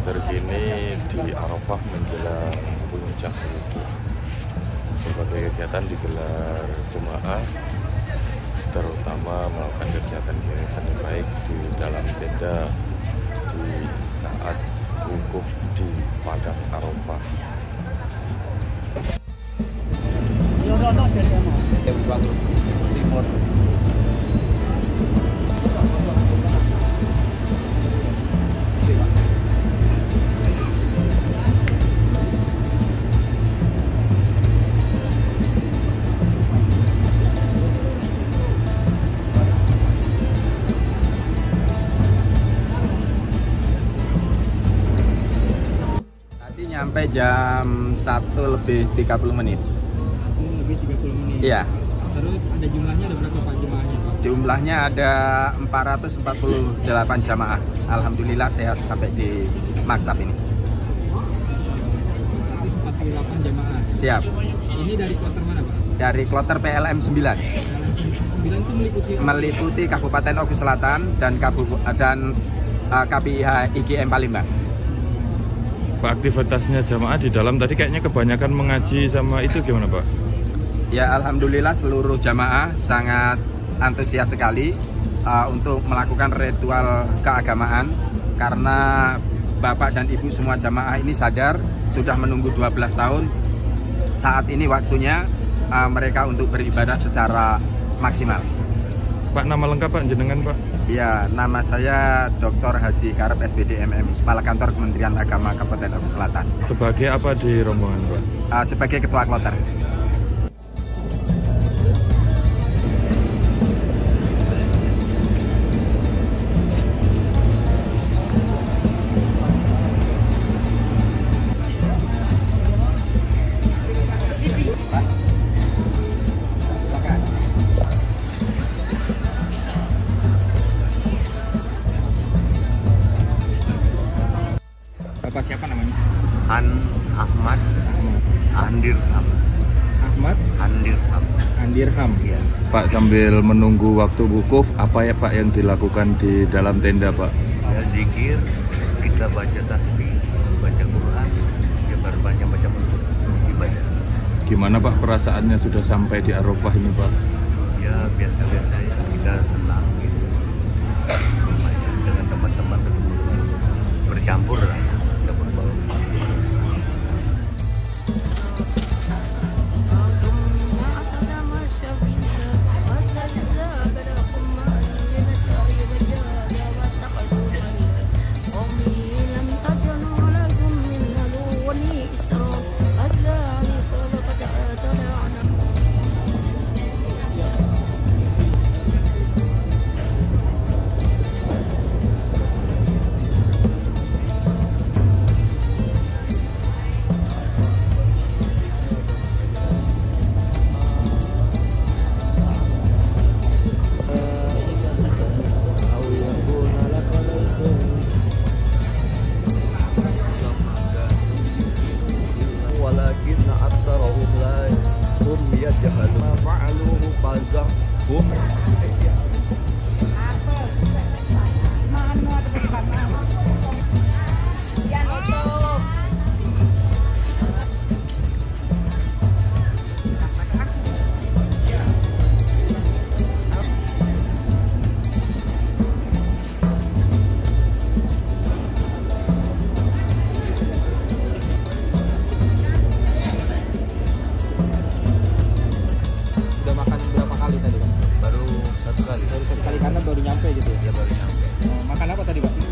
terkini di Arafah menjelang puncak wudhu. Berbagai kegiatan digelar jemaah, terutama melakukan kegiatan-kegiatan yang baik di dalam tenda di saat wukuf di padang Arafah. Sampai jam 1:30. Lebih 30 menit. Iya. Terus ada jumlahnya, ada berapa Pak jemaahnya? Jumlahnya ada 448 jamaah. Alhamdulillah sehat sampai di maktab ini. 448 jamaah. Siap. Ini dari kloter mana Pak? Dari kloter PLM 9. 9 itu meliputi Kabupaten Ogo Selatan dan KPIH IGM Palembang. Pak, aktivitasnya jamaah di dalam tadi kayaknya kebanyakan mengaji sama itu gimana Pak? Ya alhamdulillah seluruh jamaah sangat antusias sekali untuk melakukan ritual keagamaan, karena Bapak dan Ibu semua jamaah ini sadar sudah menunggu 12 tahun. Saat ini waktunya mereka untuk beribadah secara maksimal. Pak, nama lengkap Pak jenengan Pak? Ya, nama saya Dr. Haji Karep SPD MM, Kepala Kantor Kementerian Agama Kabupaten Ogo Selatan. Sebagai apa di rombongan Pak? Sebagai Ketua Kloter. Bapak siapa namanya? Ahmad Andirham. Ahmad Andirham. Ya. Pak, sambil menunggu waktu wukuf, apa ya Pak yang dilakukan di dalam tenda Pak? Ya zikir, kita baca tasbih, baca Quran, ya baca ibadah. Gimana Pak perasaannya sudah sampai di Arafah ini Pak? Ya biasa-biasa ya, kita senang gitu. Dengan teman-teman bercampur lah ya. Baru nyampe gitu ya? Ya baru nyampe. Makan apa tadi Pak?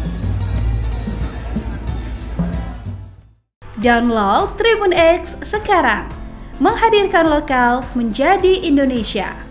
Download Tribun X sekarang, menghadirkan lokal menjadi Indonesia.